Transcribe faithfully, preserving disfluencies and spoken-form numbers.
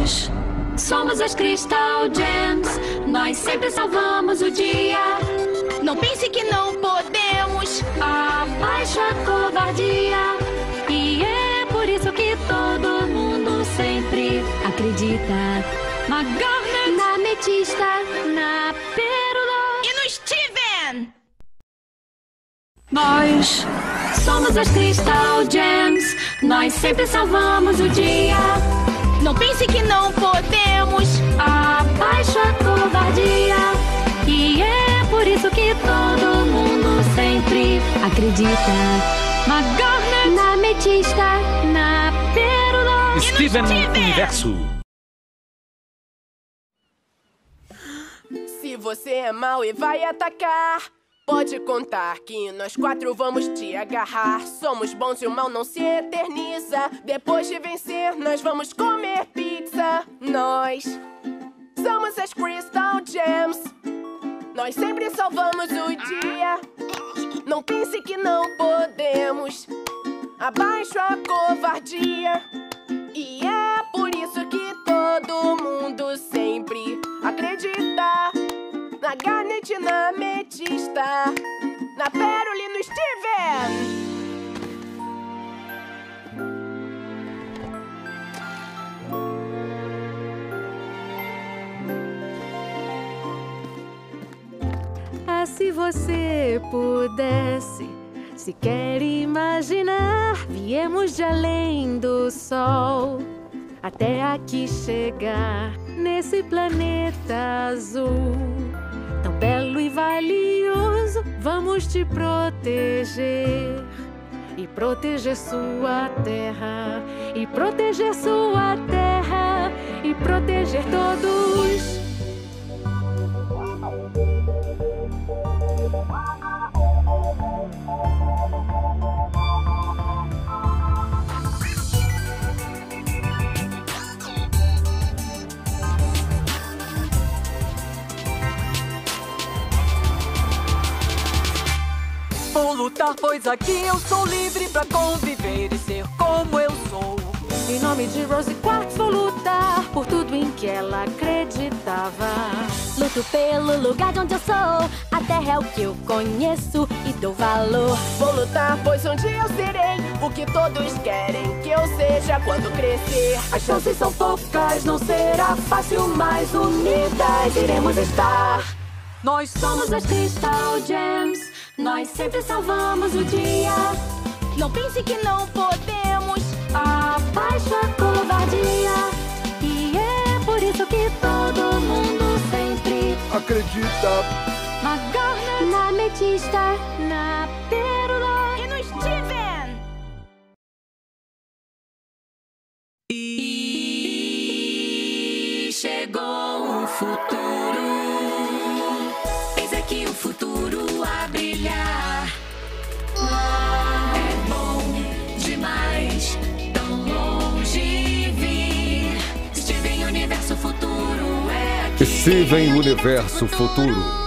Nós somos as Crystal Gems. Nós sempre salvamos o dia. Não pense que não podemos. Abaixo a covardia. E é por isso que todo mundo sempre acredita na Garnet, na Ametista, na Pérola E no Steven! Nós somos as Crystal Gems. Nós sempre salvamos o dia. Não pense que não podemos. Abaixo a covardia. E é por isso que todo mundo sempre acredita na Garnet, na Ametista, na Pérola Steven Universo. Se você é mau e vai atacar, pode contar que nós quatro vamos te agarrar. Somos bons e o mal não se eterniza. Depois de vencer, nós vamos comer pizza. Nós somos as Crystal Gems. Nós sempre salvamos o dia. Não pense que não podemos. Abaixo a covardia. E é por isso que todo mundo sempre acredita na Garnet e na Ametista, na Pérola e no Steven! Ah, se você pudesse sequer imaginar, viemos de além do sol até aqui chegar, nesse planeta azul tão belo e valioso. Vamos te proteger e proteger sua terra, e proteger sua terra, e proteger todos. Vou lutar, pois aqui eu sou livre pra conviver e ser como eu sou. Em nome de Rose Quartz vou lutar por tudo em que ela acreditava. Luto pelo lugar de onde eu sou. A terra é o que eu conheço e dou valor. Vou lutar, pois um dia eu serei o que todos querem que eu seja quando crescer. As chances são poucas, não será fácil, mas unidas iremos estar. Nós Somos as Crystal Gems. Nós sempre salvamos o dia. Não pense que não podemos. Abaixo a covardia. E é por isso que todo mundo sempre acredita na Garnet, na Ametista, na Pérola E no Steven! E chegou o futuro. Eis aqui o futuro a brilhar. É bom demais, tão longe vir. Steven Universo Futuro é aqui. Steven Universo Futuro.